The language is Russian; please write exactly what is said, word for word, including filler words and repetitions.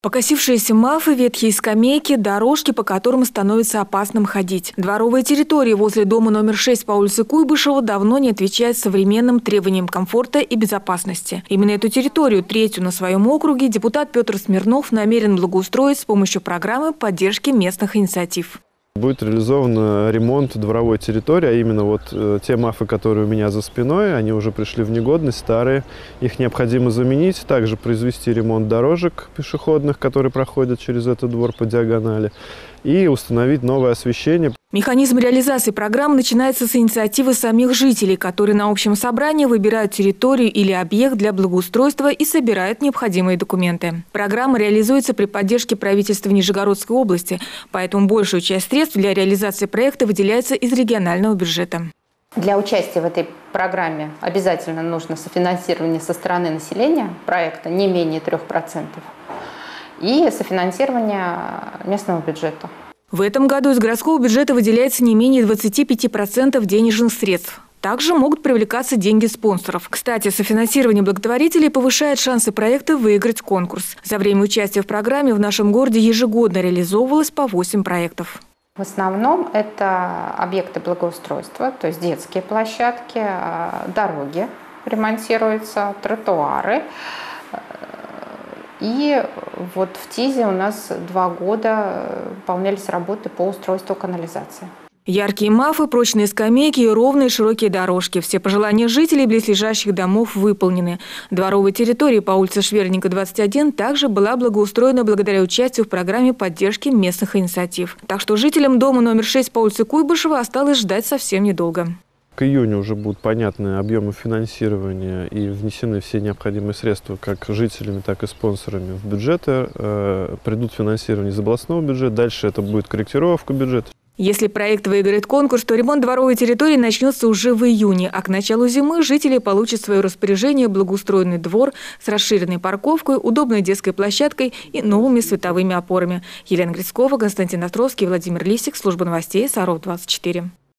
Покосившиеся мафы, ветхие скамейки, дорожки, по которым становится опасным ходить. Дворовая территория возле дома номер шесть по улице Куйбышева давно не отвечает современным требованиям комфорта и безопасности. Именно эту территорию, третью на своем округе, депутат Петр Смирнов намерен благоустроить с помощью программы поддержки местных инициатив. Будет реализован ремонт дворовой территории, а именно вот э, те мафы, которые у меня за спиной, они уже пришли в негодность, старые. Их необходимо заменить, также произвести ремонт дорожек пешеходных, которые проходят через этот двор по диагонали, и установить новое освещение. Механизм реализации программы начинается с инициативы самих жителей, которые на общем собрании выбирают территорию или объект для благоустройства и собирают необходимые документы. Программа реализуется при поддержке правительства Нижегородской области, поэтому большую часть средств для реализации проекта выделяется из регионального бюджета. Для участия в этой программе обязательно нужно софинансирование со стороны населения проекта не менее трёх процентов и софинансирование местного бюджета. В этом году из городского бюджета выделяется не менее двадцати пяти процентов денежных средств. Также могут привлекаться деньги спонсоров. Кстати, софинансирование благотворителей повышает шансы проекта выиграть конкурс. За время участия в программе в нашем городе ежегодно реализовывалось по восемь проектов. В основном это объекты благоустройства, то есть детские площадки, дороги ремонтируются, тротуары. И вот в ТИЗе у нас два года выполнялись работы по устройству канализации. Яркие мафы, прочные скамейки и ровные широкие дорожки. Все пожелания жителей близлежащих домов выполнены. Дворовая территория по улице Шверника, двадцать один также была благоустроена благодаря участию в программе поддержки местных инициатив. Так что жителям дома номер шесть по улице Куйбышева осталось ждать совсем недолго. К июню уже будут понятны объемы финансирования и внесены все необходимые средства как жителями, так и спонсорами в бюджеты. Э, придут финансирование из областного бюджета, дальше это будет корректировка бюджета. Если проект выиграет конкурс, то ремонт дворовой территории начнется уже в июне, а к началу зимы жители получат в свое распоряжение благоустроенный двор с расширенной парковкой, удобной детской площадкой и новыми световыми опорами. Елена Грицкова, Константин Островский, Владимир Лисик, служба новостей Саров двадцать четыре.